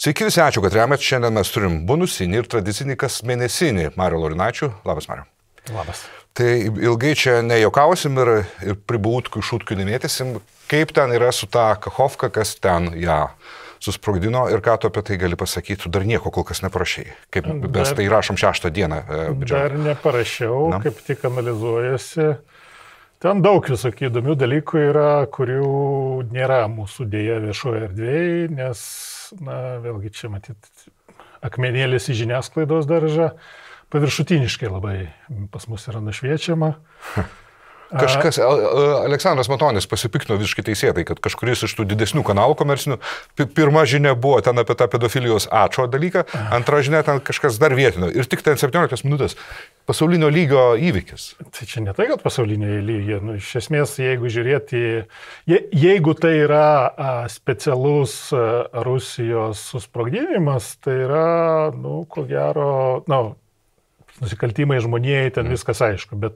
Sveiki visi, ačiū, kad remiat. Šiandien mes turim bonusinį ir tradicinį kasmėnesinį Marių Laurinaičių. Labas, Mariu. Labas. Tai ilgai čia nejokausim ir pribūtkų šūtkių nemėtysim. Kaip ten yra su ta Kachovka, kas ten ją susprogdino ir ką tu apie tai gali pasakyti, tu dar nieko kol kas neparašai. Kaip mes tai rašom 6 dieną. Dar neparašiau, kaip tik analizuojasi. Ten daug visokių įdomių dalykų yra, kurių nėra mūsų dėja viešoje erdvėje, nes, vėlgi čia matyt, akmenėlis į žiniasklaidos daržą paviršutiniškai labai pas mus yra nušviečiama. Kažkas, Aleksandras Matonis pasipiktino visiškai teisėtai, kad kažkuris iš tų didesnių kanalų komercinių, pirma žinia buvo ten apie tą pedofilijos ačo dalyką, antra žinia ten kažkas dar vietino ir tik ten 17 minutės pasaulinio lygio įvykis. Tai čia ne tai, kad pasaulinio lygio, iš esmės, jeigu žiūrėti, jeigu tai yra specialus Rusijos susprogdinimas, tai yra, ko gero, nusikaltimai žmonijai, ten viskas aišku, bet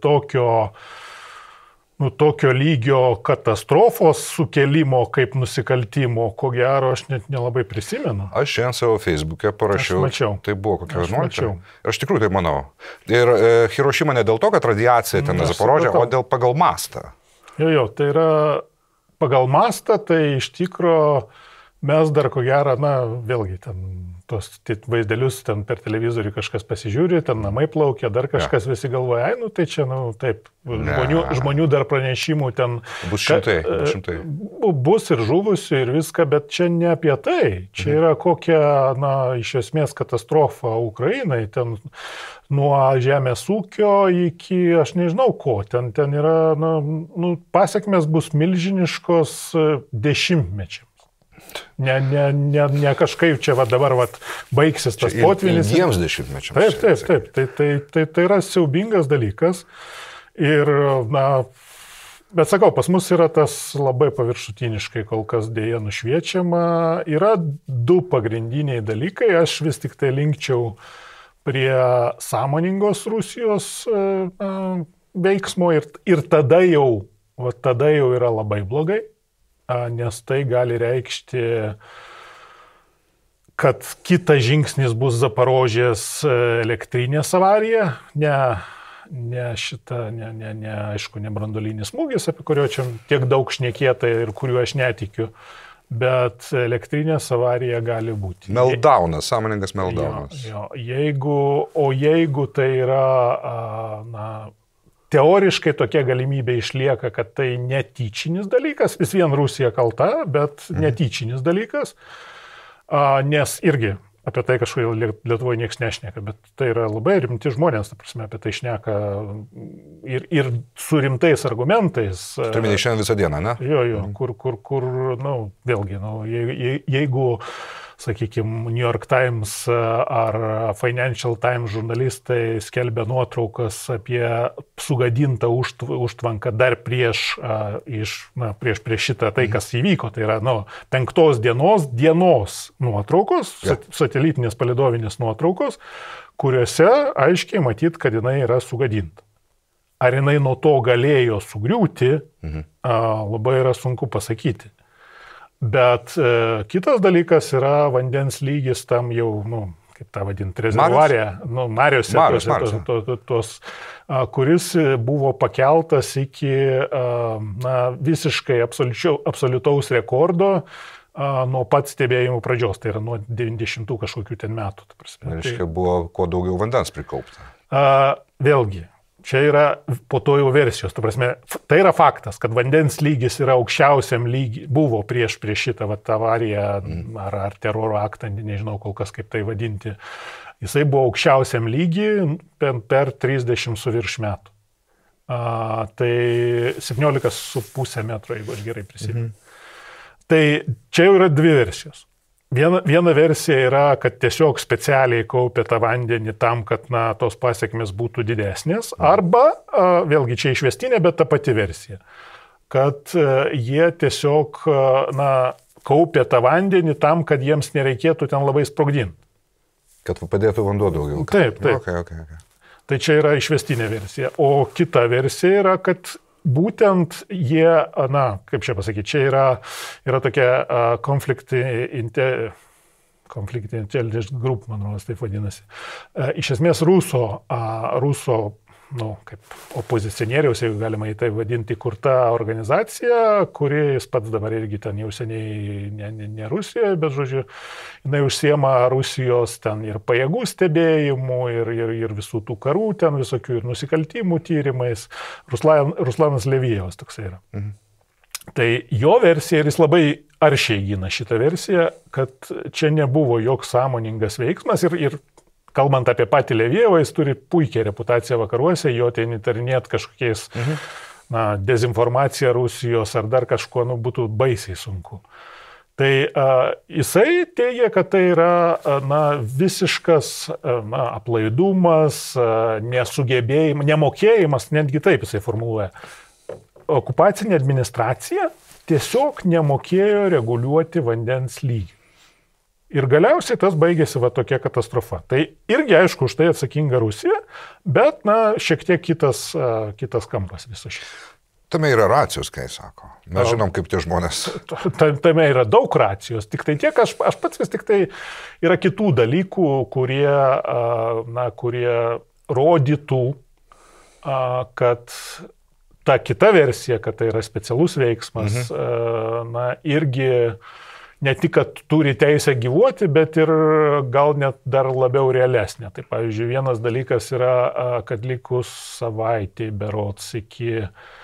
tokio lygio katastrofos sukelimo kaip nusikaltimo, ko gero, aš net nelabai prisimenu. Aš šiandien savo Facebook'e parašiau. Aš mačiau. Tai buvo kokia 11. Aš tikrųjų tai manau. Ir Hirošima ne dėl to, kad radiacija ten Zaporožė, o dėl pagal mastą. Jo, tai yra pagal mastą, tai iš tikro mes dar ko gero, vėlgi ten tos vaizdelius ten per televizorių kažkas pasižiūri, ten namai plaukia, dar kažkas visi galvoja, tai čia, taip, žmonių dar pranešimų ten bus šimtai. Bus ir žuvusių ir viską, bet čia ne apie tai. Čia yra kokia, iš esmės katastrofa Ukrainai, ten nuo žemės ūkio iki, aš nežinau ko, ten yra, pasekmės bus milžiniškos dešimtmečiams. Ne kažkaip čia dabar baigsis tas potvynis. Ilgiems dešimtmečiams. Taip. Tai yra siaubingas dalykas. Ir, bet sakau, pas mus yra tas labai paviršutiniškai kol kas dėja nušviečiama. Yra 2 pagrindiniai dalykai. Aš vis tik tai linkčiau prie sąmoningos Rusijos veiksmo ir tada jau yra labai blogai. Nes tai gali reikšti, kad kitas žingsnis bus Zaporožės elektrinės avarija, aišku, ne branduolinis smūgis, apie kurio čia tiek daug šnekėta ir kuriuo aš netikiu, bet elektrinės avarija gali būti. Meltdownas, sąmoningas meltdownas. Jeigu tai yra, teoriškai tokia galimybė išlieka, kad tai netyčinis dalykas, vis vien Rusija kalta, bet netyčinis dalykas, nes irgi apie tai kažkodėl Lietuvoje niekas nešneka, bet tai yra labai rimti žmonės, ta prasme, apie tai šneka ir su rimtais argumentais. Turime šiandien visą dieną, ne? Jo, kur, vėlgi, jeigu sakykime, New York Times ar Financial Times žurnalistai skelbia nuotraukas apie sugadintą užtvanką dar prieš šitą tai, kas įvyko. Tai yra 5 dienos nuotraukos, satelitinės palidovinės nuotraukos, kuriuose aiškiai matyt, kad jinai yra sugadinta. Ar jinai nuo to galėjo sugriūti, labai yra sunku pasakyti. Bet kitas dalykas yra vandens lygis tam jau, kaip tą vadinti, rezervuarė, Mariose, kuris buvo pakeltas iki visiškai absoliutaus rekordo nuo pat stebėjimų pradžios, tai yra nuo 90 kažkokių ten metų. Reiškia, buvo kuo daugiau vandens prikaupta. Vėlgi. Čia yra po to jau versijos. Tai yra faktas, kad vandens lygis yra aukščiausiam lygiai, buvo prieš šitą avariją ar teroro aktą, nežinau kol kas kaip tai vadinti. Jisai buvo aukščiausiam lygiai per 30 su virš metų. Tai 17,5 metro, jeigu aš gerai prisimenu. Tai čia jau yra 2 versijos. Viena versija yra, kad tiesiog specialiai kaupė tą vandenį tam, kad tos pasiekmes būtų didesnės, arba, vėlgi čia išvestinė, bet ta pati versija, kad jie tiesiog kaupė tą vandenį tam, kad jiems nereikėtų ten labai sprogdinti. Kad padėtų vanduo daugiau. Taip. Okay. Tai čia yra išvestinė versija. O kita versija yra, kad būtent jie, kaip čia pasakyti, čia yra tokia konfliktai, Conflict Intelligence Group, man rodos, taip vadinasi. Iš esmės Ruso kaip opozicionieriaus, jeigu galima į tai vadinti, kurta organizacija, kuri jis pats dabar irgi ten jau seniai ne Rusijoje, bet, žodžiu, jinai užsiema Rusijos ten ir pajėgų stebėjimų, ir visų tų karų ten visokių, ir nusikaltimų tyrimais. Ruslanas Levijevas toksai yra. Tai jo versija, ir jis labai aršiai gina šitą versiją, kad čia nebuvo joks sąmoningas veiksmas ir kalbant apie patį Levijevą, jis turi puikią reputaciją vakaruose, jo ten įtarinėt kažkokiais dezinformacija Rusijos ar dar kažkuo būtų baisiai sunku. Tai jisai teigia, kad tai yra visiškas aplaidumas, nesugebėjimas, nemokėjimas, netgi taip jisai formuluoja. Okupacinė administracija tiesiog nemokėjo reguliuoti vandens lygį. Ir galiausiai tas baigėsi tokia katastrofa. Tai irgi, aišku, už tai atsakinga Rusija, bet, šiek tiek kitas kampas viso šis. Tame yra racijos, kai sako. Mes žinom, kaip tie žmonės. Tame yra daug racijos. Tik tai tiek, aš pats vis tik tai yra kitų dalykų, kurie rodytų, kad ta kita versija, kad tai yra specialus veiksmas, irgi ne tik, kad turi teisę gyvuoti, bet ir gal net dar labiau realesnė. Tai pavyzdžiui, vienas dalykas yra, kad likus savaitė berods iki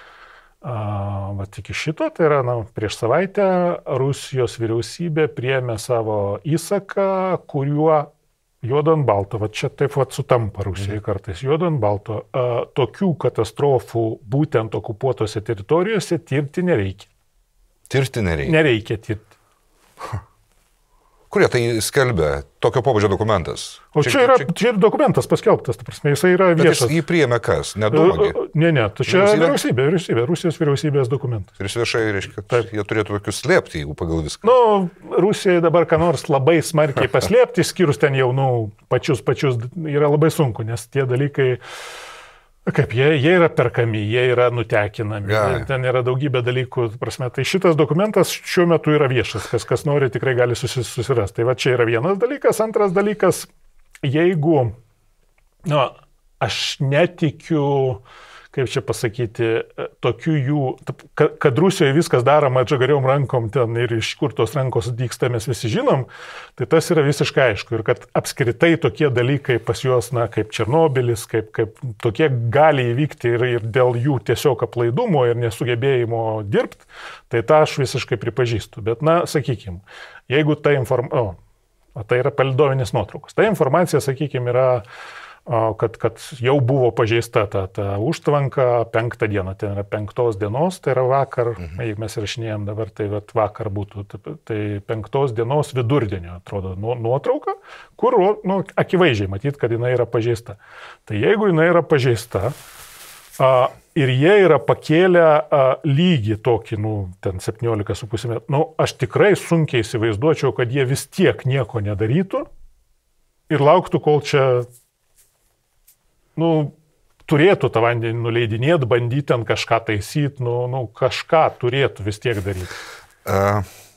šito, tai yra prieš savaitę Rusijos vyriausybė priėmė savo įsaką, kuriuo juodu ant balto, čia taip sutampa Rusijai kartais, juodu ant balto, tokių katastrofų būtent okupuotose teritorijose tirti nereikia. Tirti nereikia? Nereikia tirti. Kurie tai skelbia? Tokio pobūdžio dokumentas? O čia yra dokumentas paskelbtas, ta prasme, jisai yra viešas. Bet jis jį priėmė kas? Nedumagi? Ne, tai čia vyriausybė, Rusijos vyriausybės dokumentas. Ir jis viešai reiškia, kad jie turėtų tokius slėpti, jeigu pagal viską. Rusijai dabar ką nors labai smarkiai paslėpti, skyrus ten jau, pačius yra labai sunku, nes tie dalykai, kaip jie yra perkami, jie yra nutekinami, ten yra daugybė dalykų, prasme, tai šitas dokumentas šiuo metu yra viešas, kas nori tikrai gali susirasti. Tai čia yra vienas dalykas, antras dalykas, jeigu, aš netikiu, kaip čia pasakyti, tokių jų, kad Rusijoje viskas daroma atžagariom rankom ten ir iš kur tos rankos dyksta, mes visi žinom, tai tas yra visiškai aišku. Ir kad apskritai tokie dalykai pas juos, kaip Černobylis, kaip tokie gali įvykti ir dėl jų tiesiog aplaidumo ir nesugebėjimo dirbti, tai tą aš visiškai pripažįstu. Bet, sakykime, jeigu ta informacija, tai yra palidovinės nuotraukos, ta informacija, sakykime, yra kad jau buvo pažeista ta užtvanka 5 dieną, tai yra 5 dienos, tai yra vakar, jeigu mes rašinėjom dabar, tai vakar būtų, tai 5 dienos vidurdienio, atrodo, nuotrauka, kur akivaizdžiai matyti, kad jinai yra pažeista. Tai jeigu jinai yra pažeista ir jie yra pakėlę lygį tokį, ten 17,5 metrų, aš tikrai sunkiai įsivaizduočiau, kad jie vis tiek nieko nedarytų ir lauktų, kol čia turėtų tą vandenį nuleidinėti, bandyti ten kažką taisyti, kažką turėtų vis tiek daryti.